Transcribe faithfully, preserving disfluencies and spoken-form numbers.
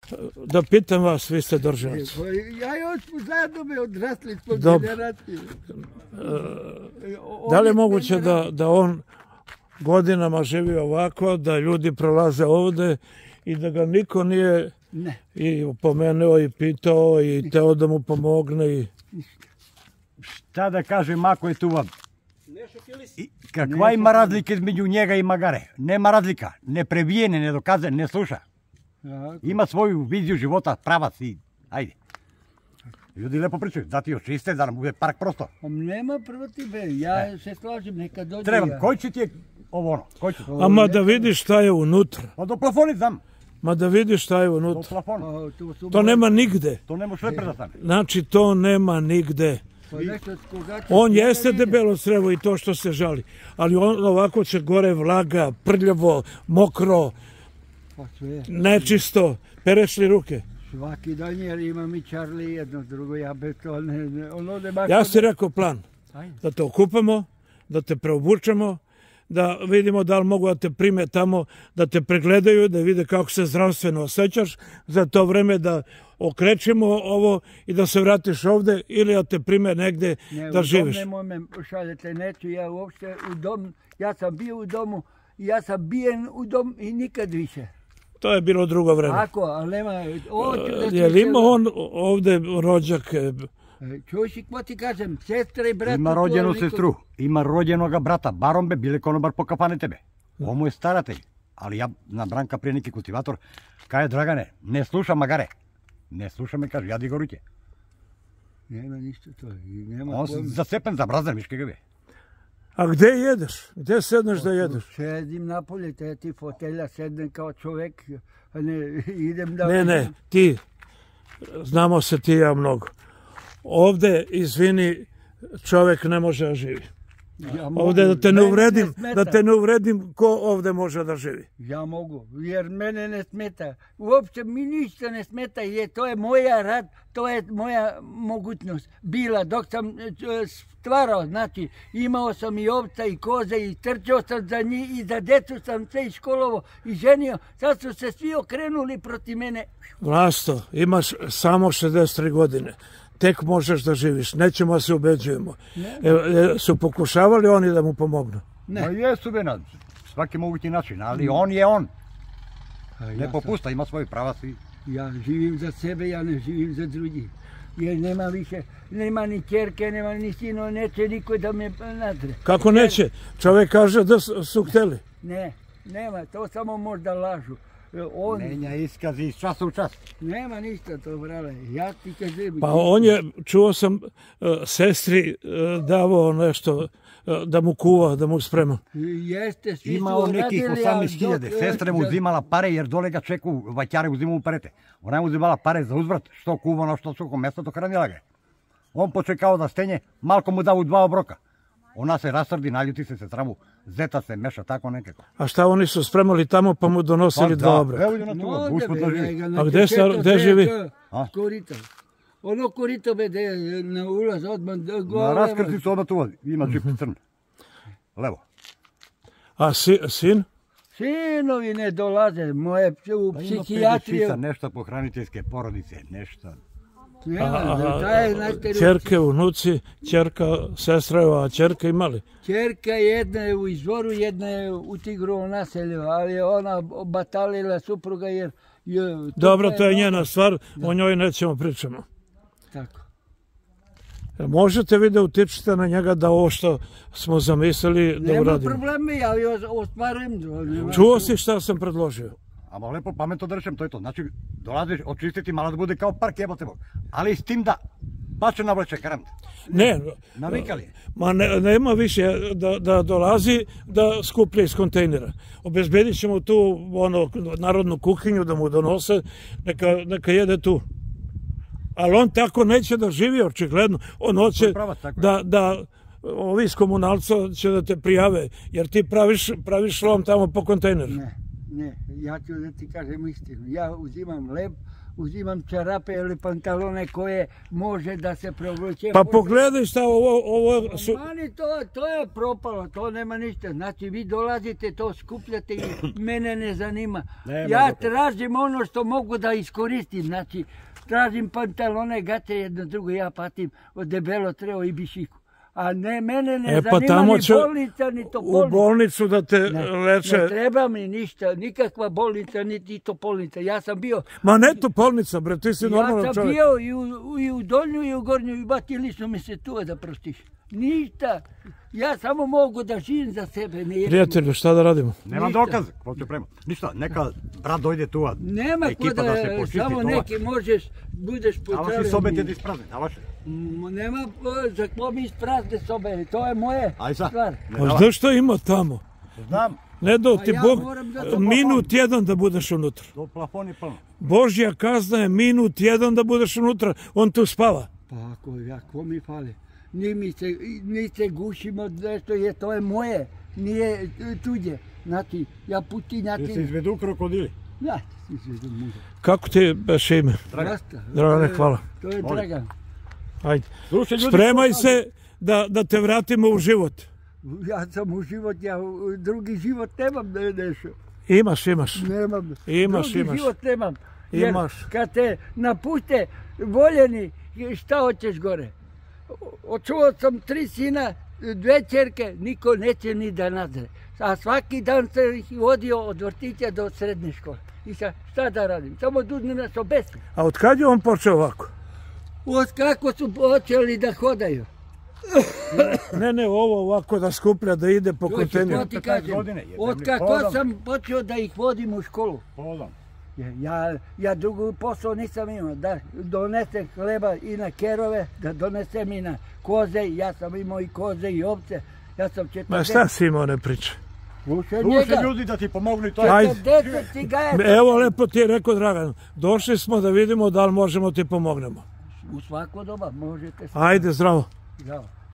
da pitam vas, vi ste Doržanac. Ja još smo zajedno me odrasli s generacije. Da li je moguće da, da on godinama živi ovako, da ljudi prolaze ovde i da ga niko nije ne. i upomenuo i pitao i teo da mu pomogne? I... Šta da kažem, ako je tu vam? I kakva ima razlika između njega i Magare? Nema razlika, ne prebijene, ne dokaze, ne sluša. Ima svoju viziju života, pravac i ajde. Ljudi lepo pričaju, da ti očiste, da nam bude park prosto. Nema protiv, ja se slažem, neka dođe. Trebam, koji će ti je ovo ono? Koji će? A da vidiš šta je unutra. Pa do plafoni znam. Ma da vidiš šta je unutra. Do plafona. To nema nigde. To nema sve predastane. Znači to nema nigde. On jeste debelo crevo i to što se žali, ali on ovako će gore vlaga, prljavo, mokro, nečisto, pereš li ruke? Svaki dan jer imam i Charlie jedno drugo, ja bez to ne... Ono ne baš... Ja si rekao plan, da te okupamo, da te preobučemo, da vidimo da li mogu da te prime tamo, da te pregledaju, da vide kako se zdravstveno osjećaš, za to vreme da okrećemo ovo i da se vratiš ovde ili da te prime negde da živiš. Ne, u dom nemoj me šaljete, neću ja uopšte u dom, ja sam bio u domu, ja sam bijen u dom i nikad više. To je bilo drugo vreme. Tako, ali nema... Je li ima on ovde rođake? Čuš i ko ti kažem, sestre i brata... Ima rođenu sestru, ima rođenoga brata, barom be, bile konobar po kafane tebe. Ovo mu je staratelj, ali ja na Branka prije neki kultivator, kaje Dragane, ne sluša Magare. Ne sluša me, kaže, jadi goruće. Nema ništa to. On se zasepen za brazner, miške gave. A gde jedeš? Gde sedneš da jedeš? Sedim napolje, te ti fotelja, sednem kao čovek, a ne idem da... Ne, ne, ti, znamo se ti ja mnogo. Ovde, izvini, čovek ne može da živi. Ovde da te ne uvredim, da te ne uvredim, ko ovde može da živi? Ja mogu, jer mene ne smeta. Uopće mi ništa ne smeta, jer to je moja rad, to je moja mogućnost bila. Dok sam stvarao, znači imao sam i ovca i koze i trčao sam za njih i za decu sam se i školovo i ženio. Sad su se svi okrenuli protiv mene. Vlasto, imaš samo šezdeset tri godine. Tek možeš da živiš, nećemo da se ubeđujemo. Su pokušavali oni da mu pomognu? Ne. No jesu be na svaki mogući način, ali on je on. Ne popusta, ima svoj prava svi. Ja živim za sebe, ja ne živim za drugih. Jer nema više, nema ni čerke, nema ni sino, neće niko da me nadre. Kako neće? Čovjek kaže da su hteli. Ne, nema, to samo možda lažu. On... Menja iskazi iz časa u čas. Nema ništa to, brale. Ja ti kažem... Pa on je, čuo sam, uh, sestri uh, davao nešto uh, da mu kuva, da mu sprema. Jeste, svi ima on nekih osamnaest hiljada. Sestra mu uzimala pare jer dole ga čeku vaćare uzimao mu parete. Ona je uzimala pare za uzvrat, što kuvano, što suho mesto, to hranila ga. On počekao da stenje, malko mu dao u dva obroka. Ona se rasrdi, naljuti se se travu, zeta se meša tako nekako. A šta oni su spremali tamo pa mu donosili dva obroka? Evo na tu, usput da živi. A gde živi? Korito. Ono korito be na ulaz odmah gore. Na raskrticu odmah tu ima džip crn. Levo. A sin? Sinovi ne dolaze, moje u psihijatriju. Nešto po hraniteljske porodice, nešto. Čerke, unuci, čerka, sestreva, čerka imali? Čerka jedna je u Izvoru, jedna je u Tigrovom naselju, ali ona batalila supruga jer... Dobro, to je njena stvar, o njoj nećemo pričamo. Tako. Možete vi da utičete na njega da ovo što smo zamislili da uradimo? Nema probleme, ja ostvarujem. Čuo si šta sam predložio? Ama lepo pametno da rečem, to je to. Znači, dolaziš očistiti malo da bude kao park, jebote Bog. Ali s tim da bače navleče karant. Ne. Navikali. Ma nema više da dolazi da skuplja iz kontejnera. Obezbedit ćemo tu narodnu kuhinju da mu donose, neka jede tu. Ali on tako neće da živi, očigledno. On hoće da ovi iz komunalca će da te prijave, jer ti praviš šlom tamo po kontejneru. Ne. Ne, ja ću da ti kažem istinu. Ja uzimam lep, uzimam čarape ili pantalone koje može da se preobleče. Pa pogledaj šta ovo, ovo su... Mani, to, to je propalo, to nema ništa. Znači, vi dolazite, to skupljate i mene ne zanima. Nema Ja dobro. tražim ono što mogu da iskoristim, znači, tražim pantalone, gate jedno drugo, ja patim od debelo treo i bišiku. A ne, mene ne E, pa zanima tamo ni će bolnica, ni to u bolnica. bolnicu da te Ne, leče. ne treba mi ništa, nikakva bolnica, niti topolnica. Ja sam bio, Ma ne topolnica, bre, ti si ja normalan sam čovjek. bio i u, i u donju i u gornju i batili su mi se tu da prostiš. Ništa. Ja samo mogu da živim za sebe. Ne jedem. Prijatelju, šta da radimo? Nemam Ništa. dokaza, ko te prema. Ništa, neka brat dojde tu, a Nema ko ekipa da, da se počisti. samo to neki možeš, budeš Davaš i sobe potreban. te da isprazne, davaš. Mm, Nema, e, za ko mi isprazne sobe, to je moje Aj sad. stvar. Ne Pa davaš. znaš šta ima tamo? Znam, Ne dao Pa ti ja Bog moram da to minut jedan da budeš unutra. do plafon je plno. Božja kazna je minut jedan da budeš unutra, on tu spava. Pa ako, ako mi fali, ni mi se, ni se gušimo nešto, je, to je moje, nije e, tuđe. Znači, ja Ti se putinjatim, izvedu krokodili. ja ti izvedu muža. Kako ti beš ime? Dragan. Rasta. Dragane, To je- hvala. To je Molim. Dragan. Ajde. Slušaj, ljudi, Spremaj ko- se da, da te vratimo u život. Ja sam u život, ja u drugi život nemam ne- nešto. Imaš, imaš. Nemam. Imaš, drugi imaš. život nemam. Jer Imaš. kad te napuste voljeni, šta hoćeš gore? Očuvao sam tri sina, dve ćerke, niko neće ni da nazre. A svaki dan sam ih vodio od vrtića do srednje škole. I sad, šta da radim? Samo dudne nas obesi. A od kad je on počeo ovako? Od kako su počeli da hodaju? Ne, ne, ovo ovako da skuplja, da ide po To kontejneru. ti petnaest kažem. godine, jebem Od li, kako hodam. sam počeo da ih vodim u školu. Podam. Ja, ja drugu posao nisam imao, da donesem hleba i na kerove, da donesem i na koze, ja sam imao i koze i ovce, ja sam Ma četrdeset, šta si imao ne priča? slušaj Slušaj njega, ljudi da ti pomognu i to je. Ajde. četrdeset cigaret, Evo lepo ti je rekao Dragan, došli smo da vidimo da li možemo ti pomognemo. u svako doba možete se, Ajde, zdravo. Zdravo.